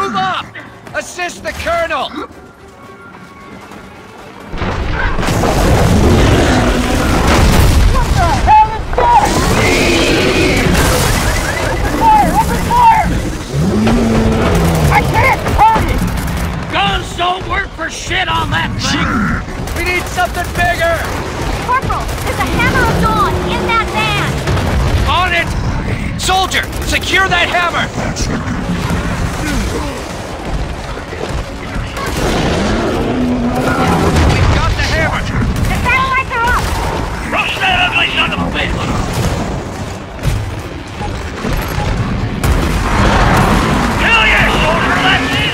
Move up! Assist the colonel! What the hell is that? Open fire! I can't turn it! Guns don't work for shit on that thing! We need something bigger! Corporal, there's a Hammer of Dawn in that van! On it! Soldier, secure that hammer! We've got the hammer! The satellites are up! Rush that ugly son of a bitch! Hell yeah, soldier, that's it!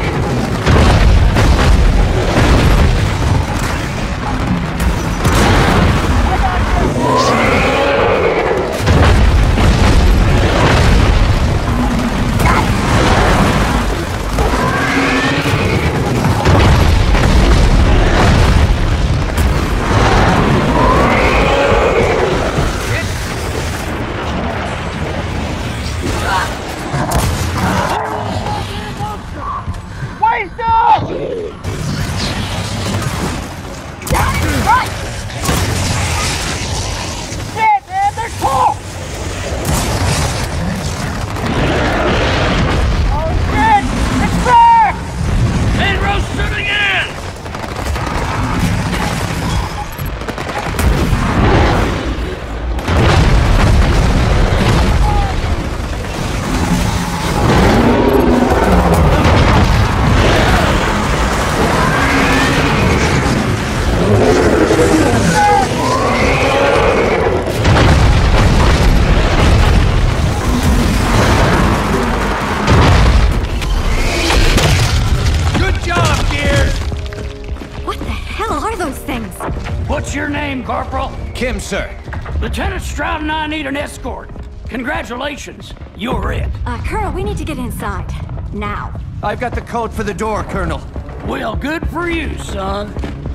What's your name, Corporal? Kim, sir. Lieutenant Stroud and I need an escort. Congratulations, you're it. Colonel, we need to get inside. Now. I've got the code for the door, Colonel. Well, good for you, son.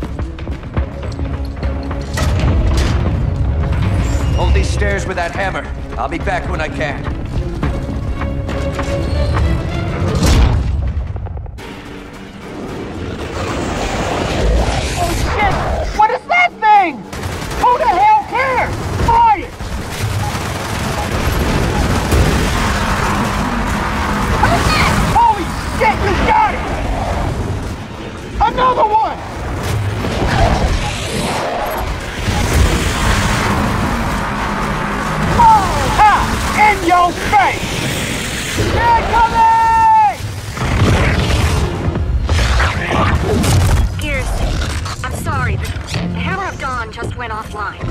Hold these stairs with that hammer. I'll be back when I can. Oh shit! What is that thing? Who the hell cares? Fire! Holy shit, you got it! Another one! Ha! In your face! They're coming! Gears, I'm sorry, but the Hammer of Dawn just went offline.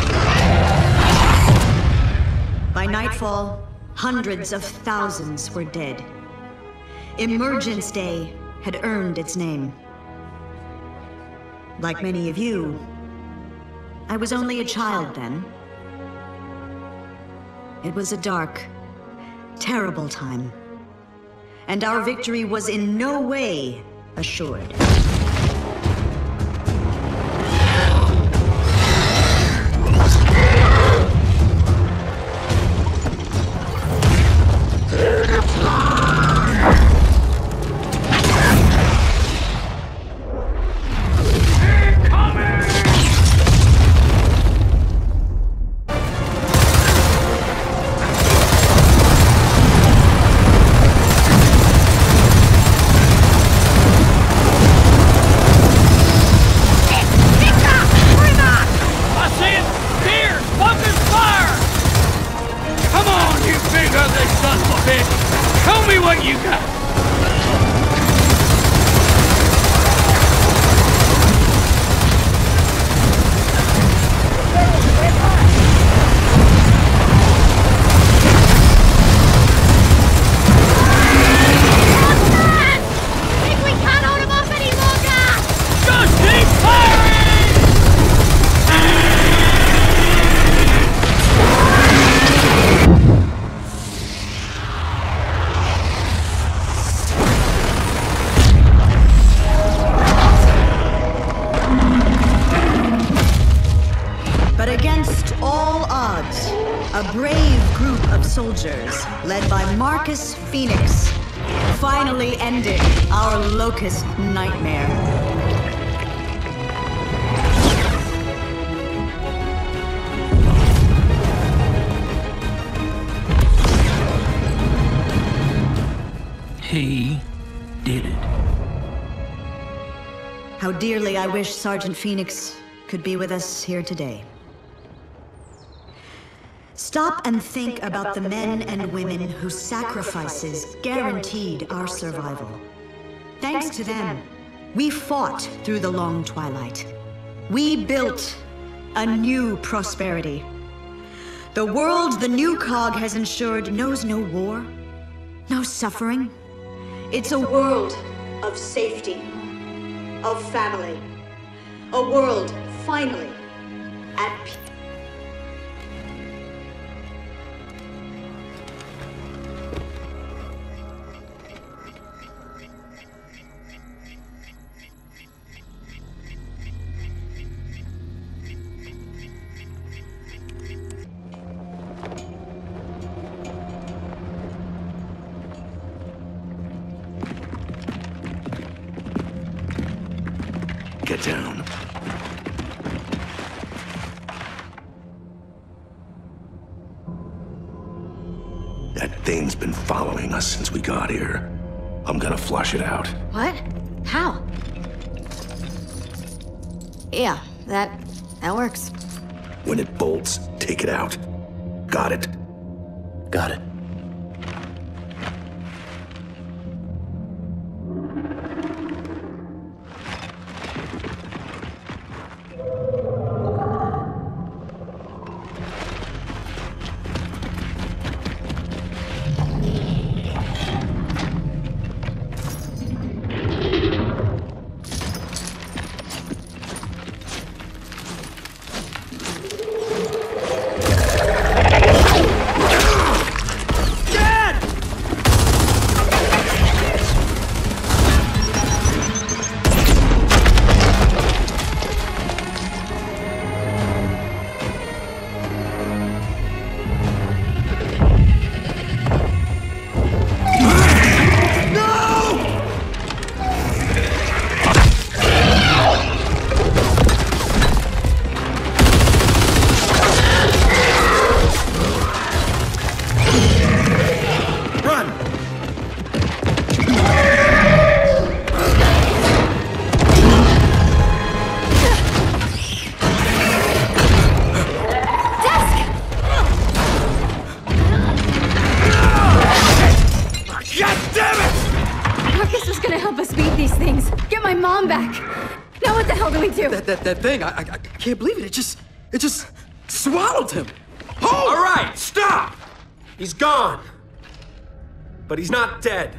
By nightfall, hundreds of thousands were dead. Emergence Day had earned its name. Like many of you, I was only a child then. It was a dark, terrible time, and our victory was in no way assured. Tell me what you got! A brave group of soldiers, led by Marcus Phoenix, finally ended our locust nightmare. He did it. How dearly I wish Sergeant Phoenix could be with us here today. Stop and think about the men and women whose sacrifices guaranteed our survival. Thanks to them, we fought through the long twilight. We built a new prosperity. The world the new cog has ensured knows no war, no suffering. It's a world of safety, of family. A world, finally, at peace. Get down. That thing's been following us since we got here. I'm gonna flush it out. What? How? Yeah, that works. When it bolts, take it out. Got it? Got it. That thing, I can't believe it. It just swallowed him. Oh! All right, stop! He's gone. But he's not dead.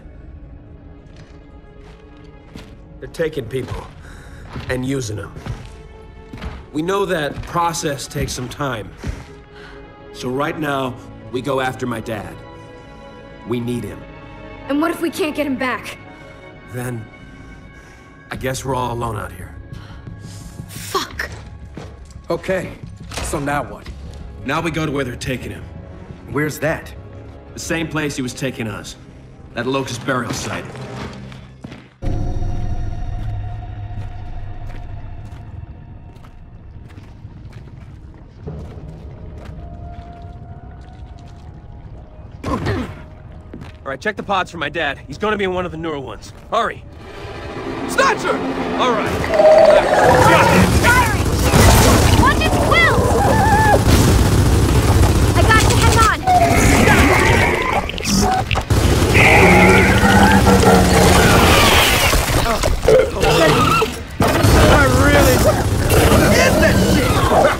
They're taking people and using them. We know that process takes some time. So right now, we go after my dad. We need him. And what if we can't get him back? Then, I guess we're all alone out here. Fuck! Okay, so now what? Now we go to where they're taking him. Where's that? The same place he was taking us. That Locust burial site. All right, check the pods for my dad. He's gonna be in one of the newer ones. Hurry! Snatcher! All right. Firing! Watch its quills! I got you, hang on! I really... Get that shit!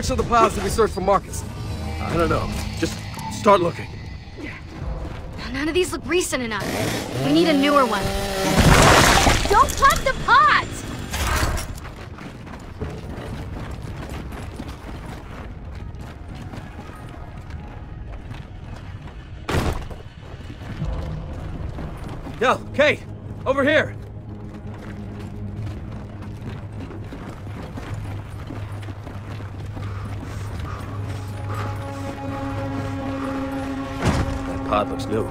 Which of the piles did we search for markets? I don't know. Just start looking. None of these look recent enough. We need a newer one. Don't pop the pods! Yo, Kate! Over here! That pod looks new.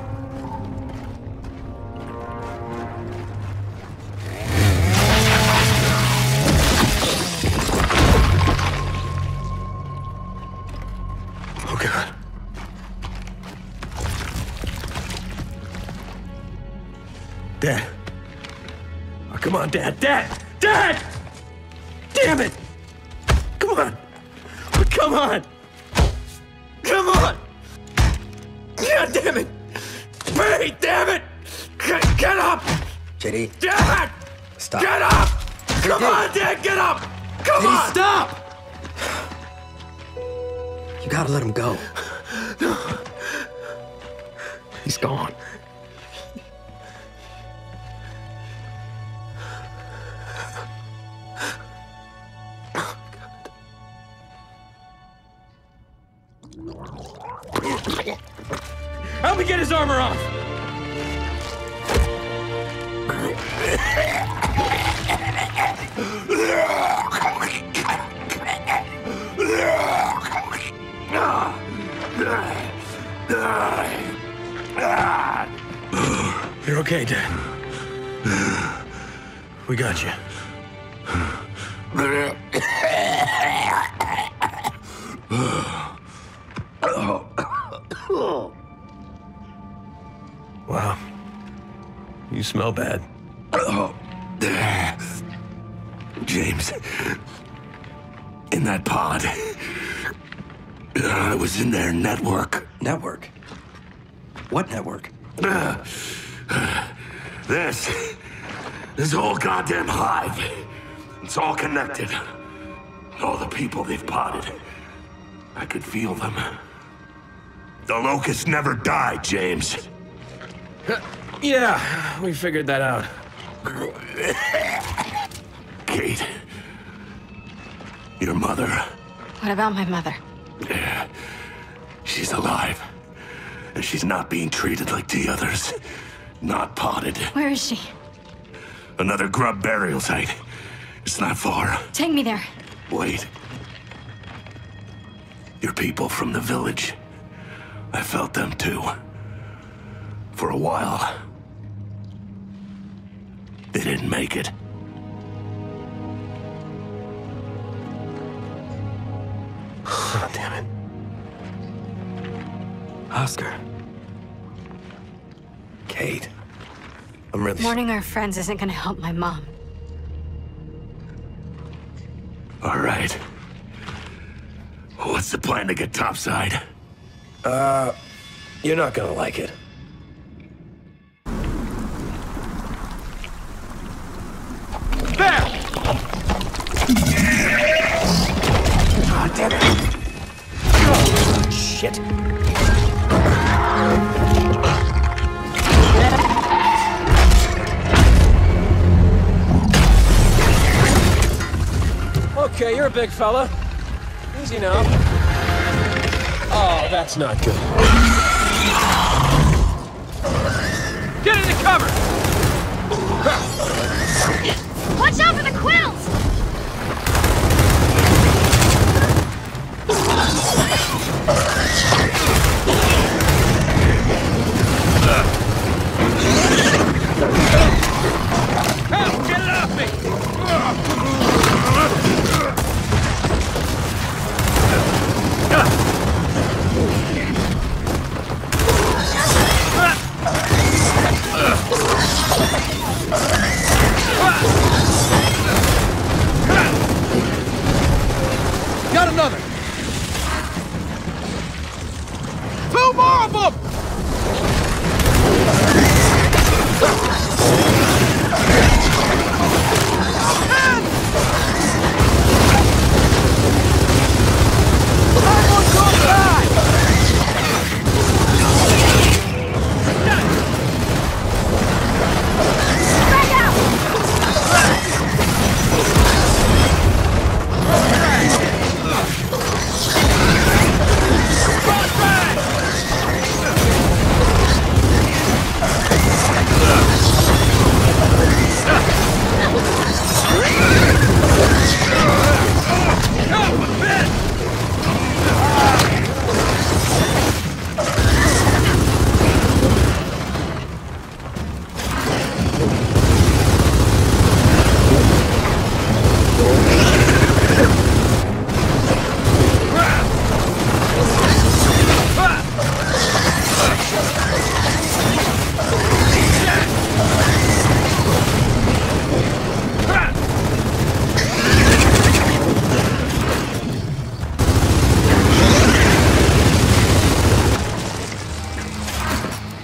Oh, God. Dad. Oh, come on, Dad. Dad! Dad! Damn it! Come on! Oh, come on! Come on! God damn it! Hey, damn it! Get up! JD. Dad! Stop. Get up! Come on, Dad, get up! Come on! Stop! You gotta let him go. He's gone. Help me get his armor off! You're okay, Dad. We got you. Wow. You smell bad. James. In that pod. I was in their network. Network? What network? This whole goddamn hive. It's all connected. All the people they've potted. I could feel them. The locusts never die, James. Yeah, we figured that out. Kate. Your mother. What about my mother? She's alive. And she's not being treated like the others. Not potted. Where is she? Another grub burial site. It's not far. Take me there. Wait. Your people from the village. I felt them too. For a while. They didn't make it. Oh, damn it. Oscar. Kate. I'm really... Mourning our friends isn't gonna help my mom. All right. What's the plan to get topside? You're not gonna like it. There! God damn it! Oh, shit. Okay, you're a big fella. Easy now. Oh, that's not good. Get into cover! Watch out for the quills! Help! Get it off me!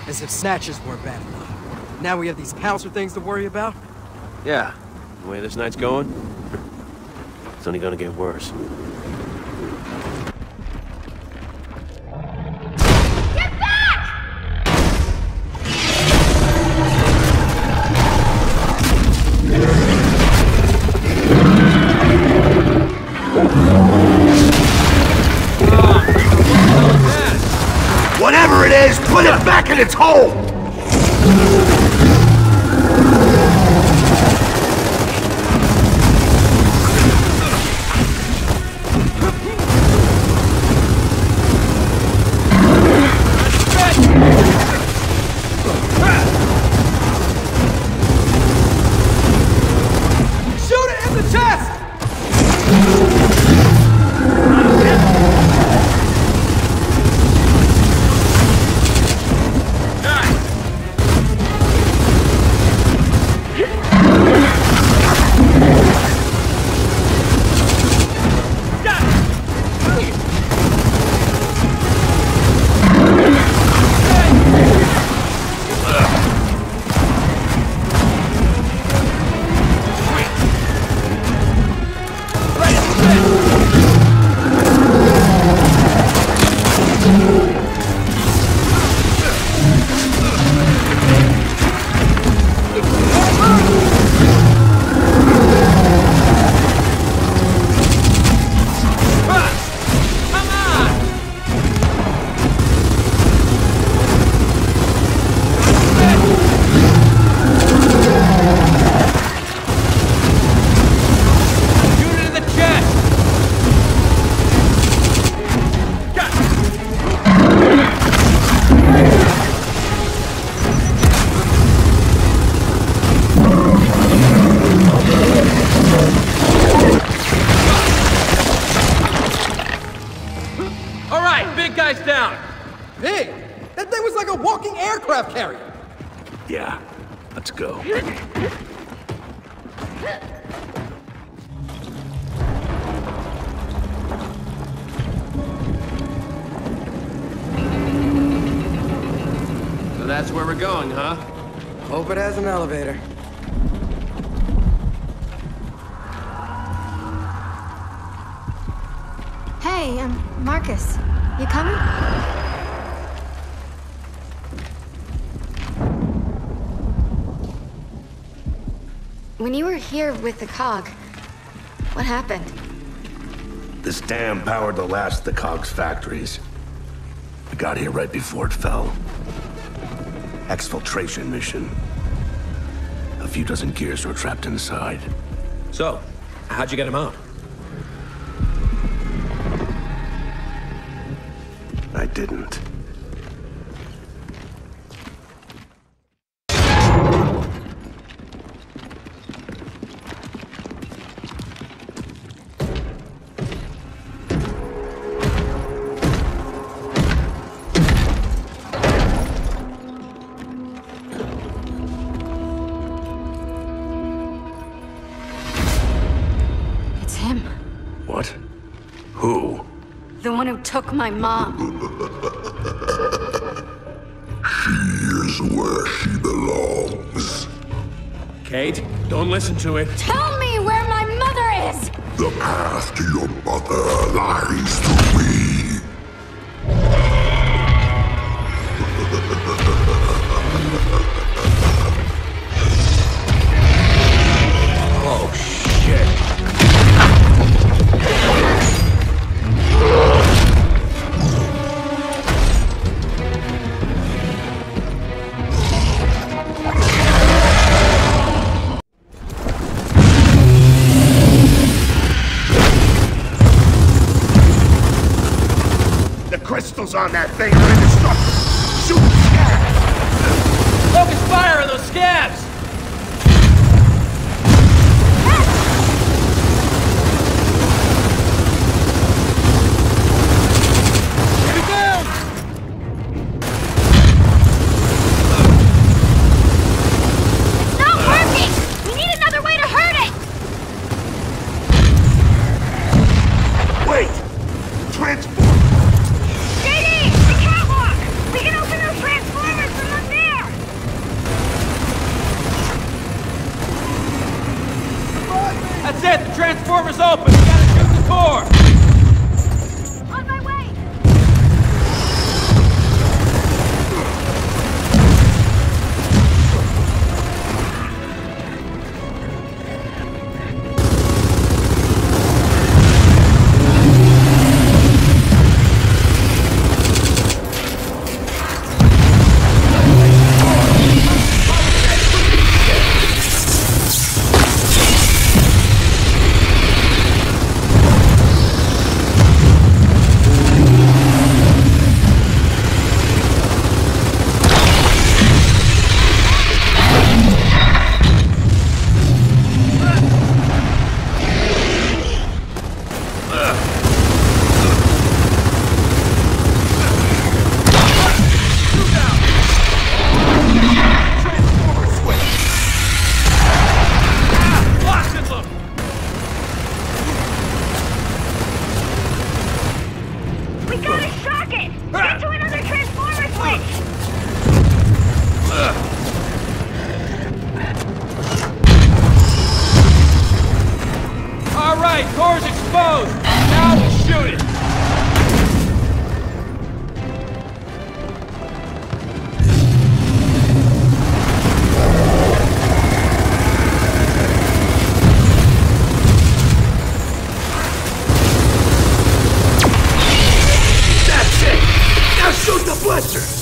As if snatches weren't bad enough. Now we have these counselor things to worry about? Yeah, the way this night's going, it's only gonna get worse. Get back! Whatever it is, put it back in its hole! Shoot it in the chest! Guy's down! Hey! That thing was like a walking aircraft carrier! Yeah, let's go. So that's where we're going, huh? Hope it has an elevator. Hey, Marcus. You coming? When you were here with the COG, what happened? This dam powered the last of the COG's factories. We got here right before it fell. Exfiltration mission. A few dozen gears were trapped inside. So, how'd you get him out? I didn't. It's him. What? Who? The one who took my mom. She is where she belongs. Kate, don't listen to it. Tell me where my mother is! The path to your mother lies through me. Oh, shit. The crystals on that thing are indestructible. Shoot the scabs! Focus fire on those scabs! It's not working! We need another way to hurt it! Wait! Transport! JD! The cat transformer's open! We gotta shoot the core! On my way! Core's exposed! Now we shoot it! That's it! Now shoot the blister!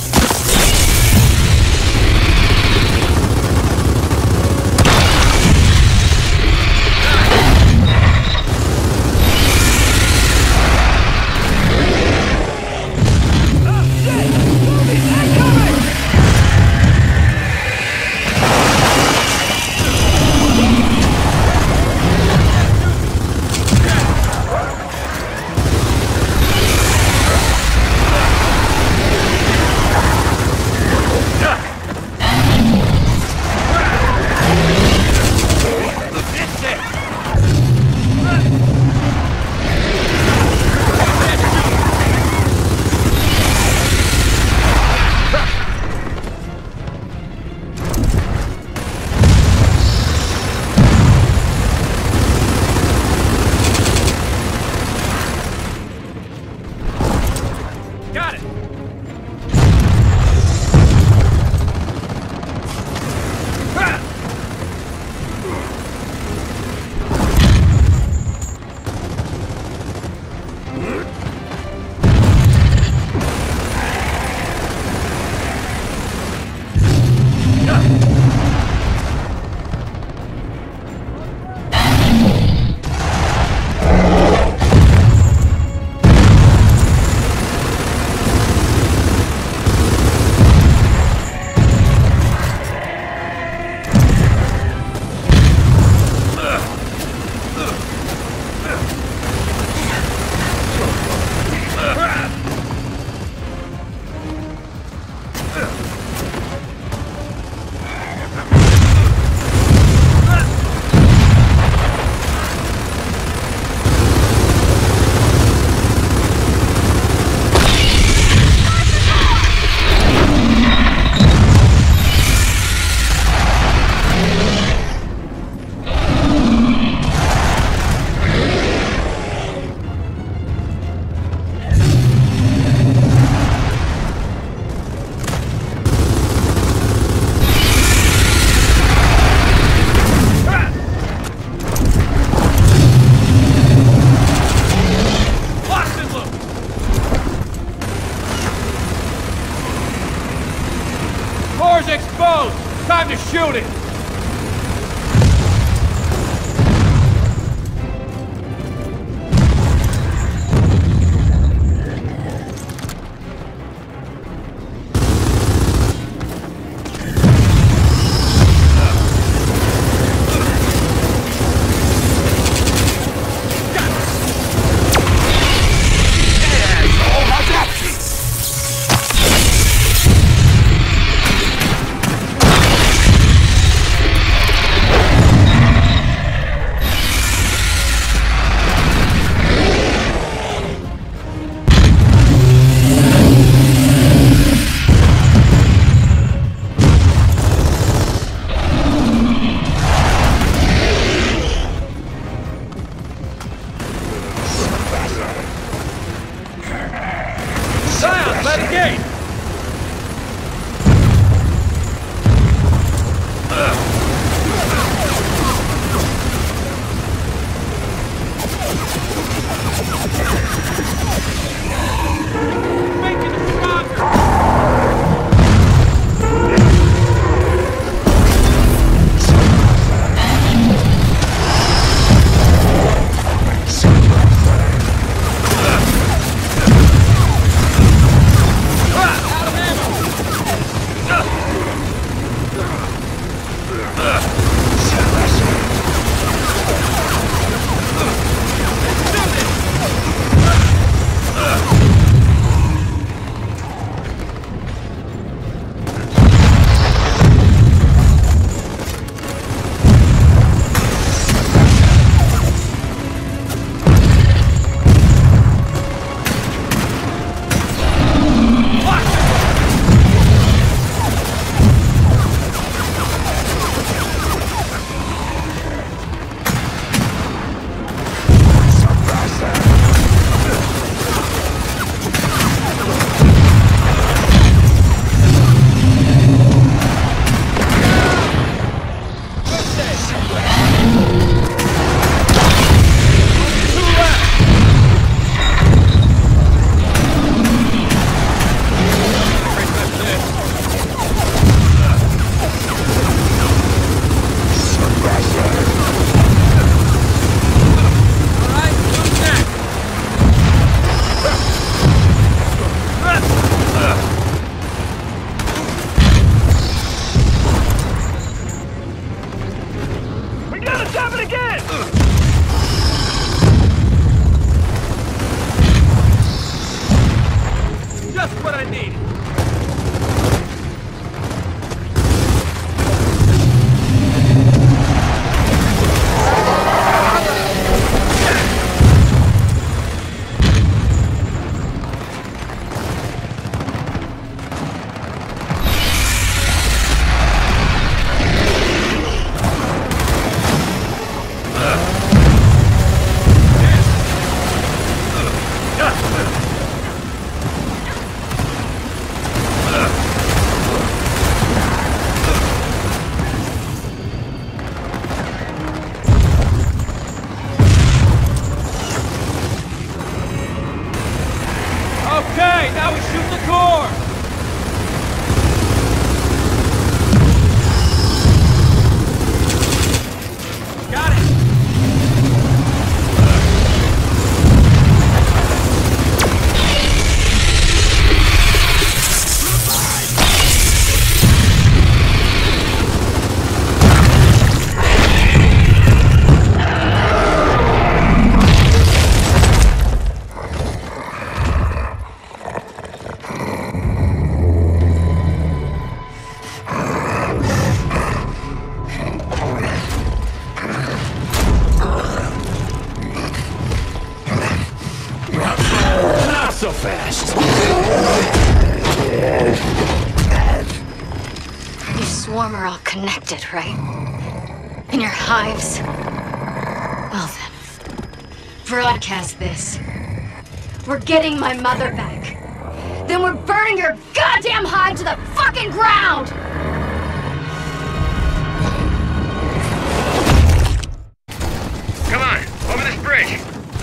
Got it! Core's exposed! Time to shoot it! swarm are all connected, right? In your hives? Well then, broadcast this. We're getting my mother back. Then we're burning your goddamn hive to the fucking ground! Come on, over this bridge.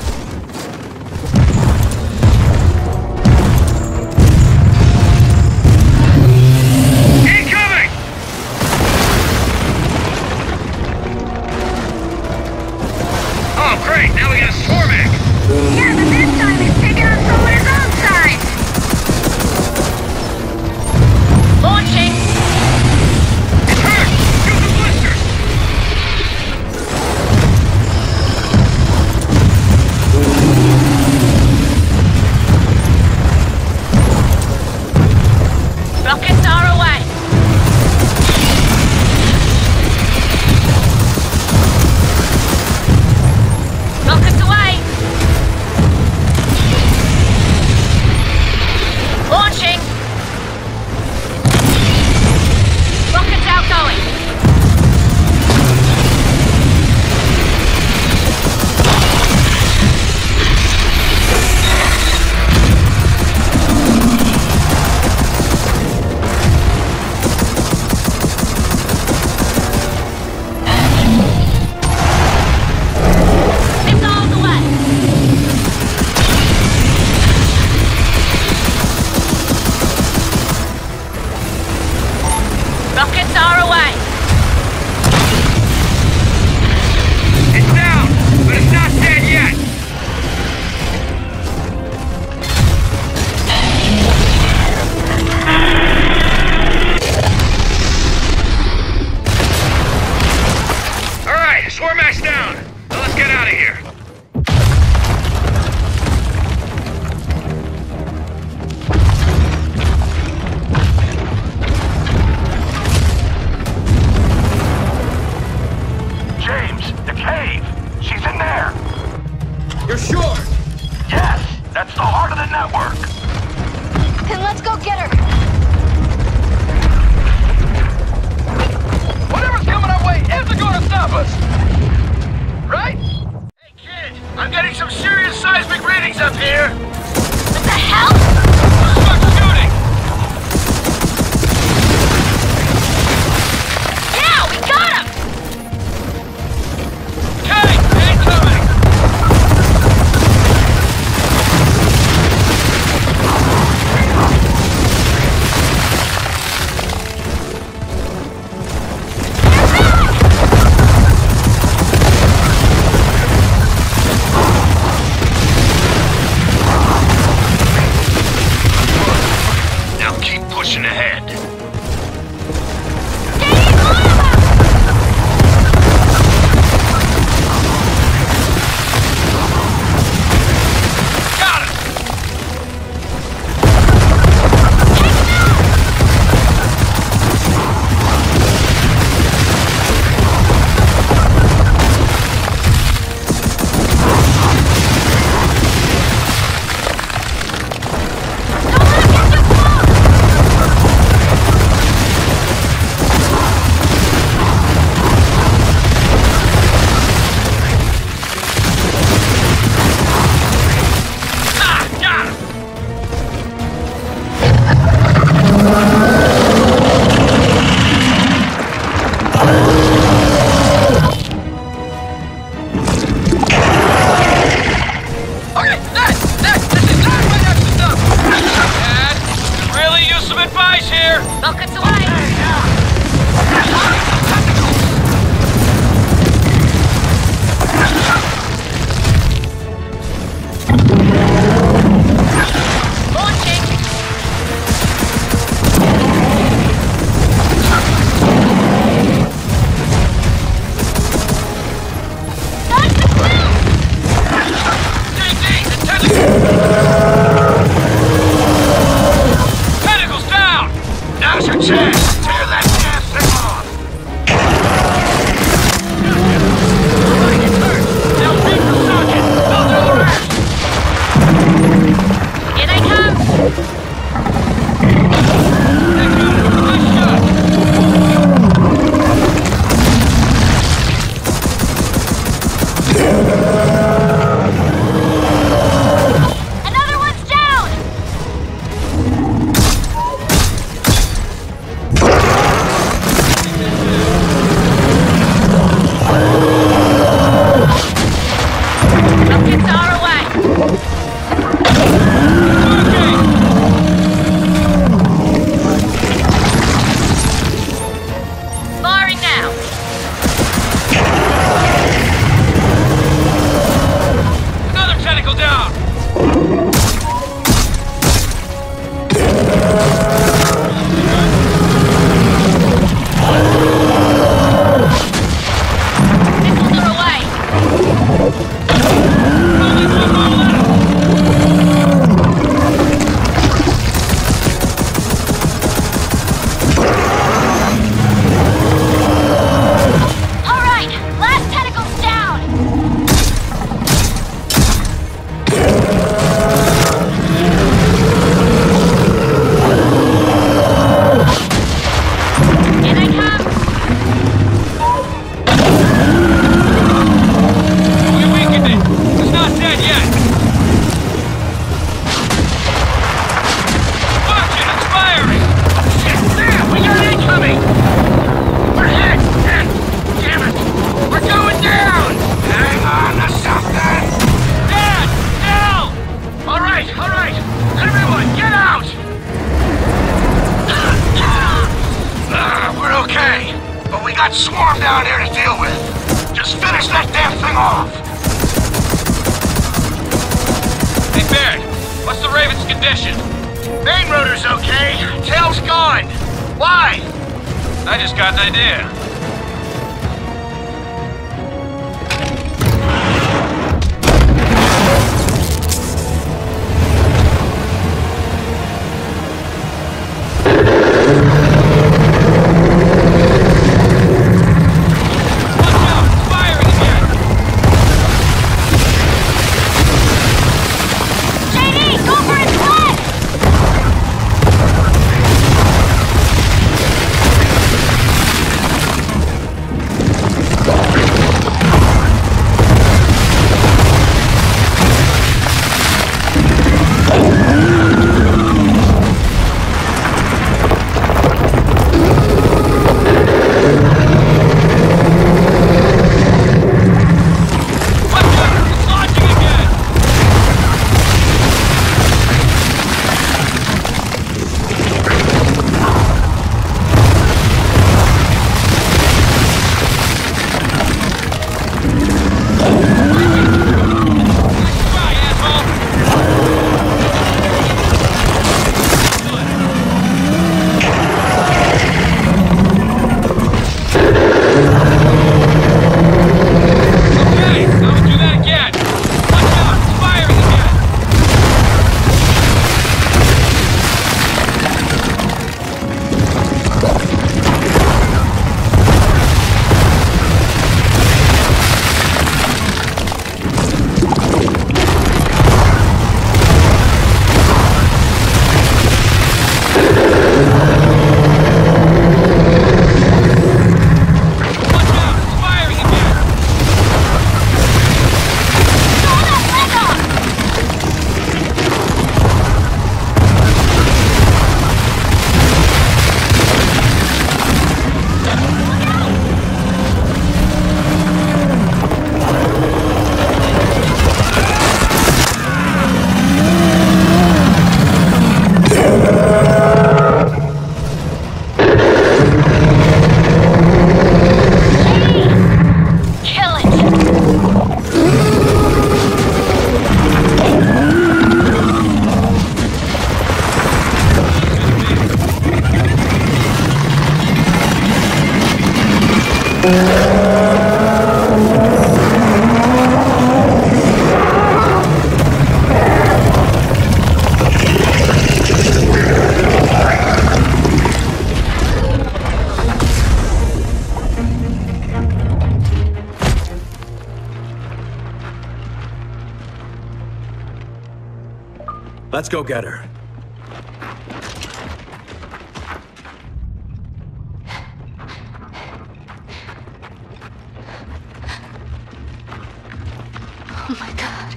Incoming! Oh, great, now we got a Swarmac. Yeah, but this time he's taking on someone his own size! Launching! It's hurt! Use the blisters! Rockets are away! Rockets away! Launching! Rockets outgoing! Missiles away! Rockets are away! It's down, but it's not dead yet. All right, Swarmac's down. Now let's get out of here. James, the cave. She's in there. You're sure? Yes, that's the heart of the network. Then let's go get her! Whatever's coming our way isn't going to stop us. Right? Hey, kid, I'm getting some serious seismic readings up here. What the hell? Start shooting. Yeah, we got him! Okay, incoming. Now keep pushing ahead. Got it. Ah, got him. Okay, this is not my next stuff. Dad, could really use some advice here. Rockets away! Launching! DD, the tentacles down. Now's your chance. Tear that damn thing off. It's hurt. They'll beat the socket. They'll do the rest. Here they come! They got it. Nice shot. got Swarm down here to deal with. Just finish that damn thing off. Hey, Baird, what's the Raven's condition? Main rotor's okay. Tail's gone. Why? I just got an idea. Let's go get her. Oh my God.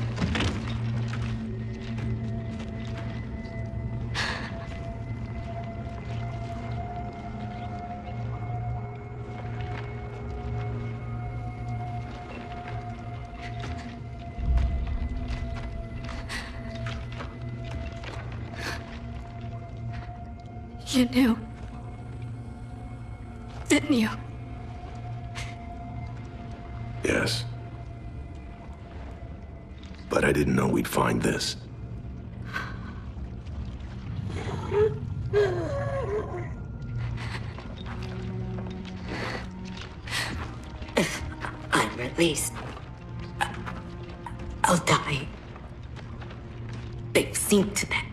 You knew, didn't you? Yes. But I didn't know we'd find this. If I'm released, I'll die. They've seen to that.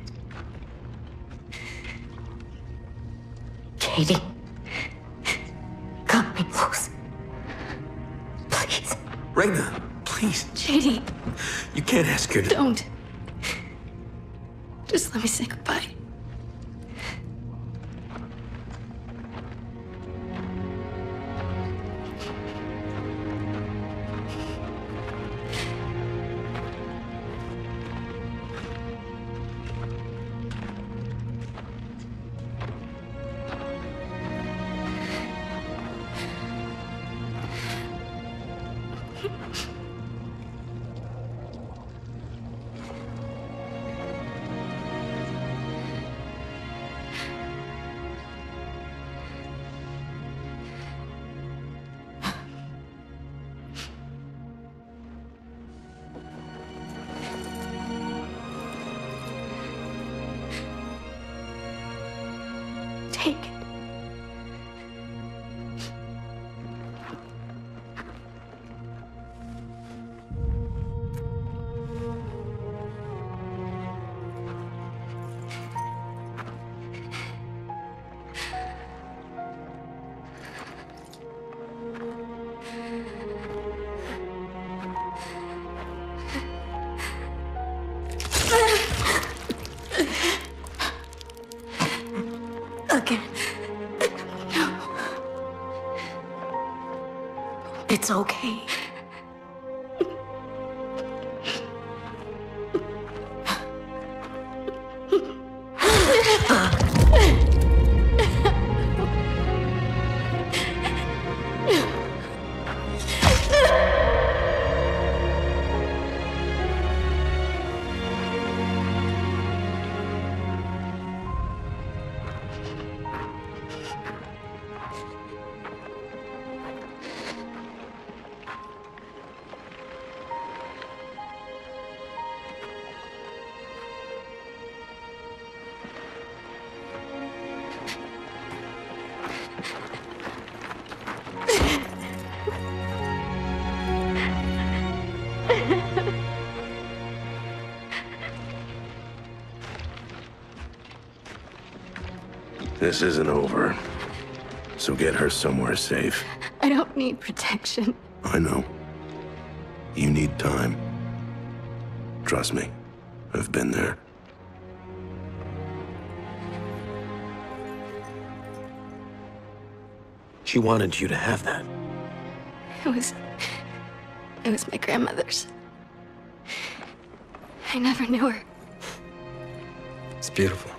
Katie, cut me loose. Please. Reyna, please. JD. You can't ask her to... Don't. Just let me say goodbye. It's okay. This isn't over. So get her somewhere safe. I don't need protection. I know. You need time. Trust me. I've been there. She wanted you to have that. It was my grandmother's. I never knew her. It's beautiful.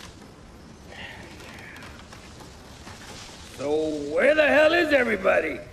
So where the hell is everybody?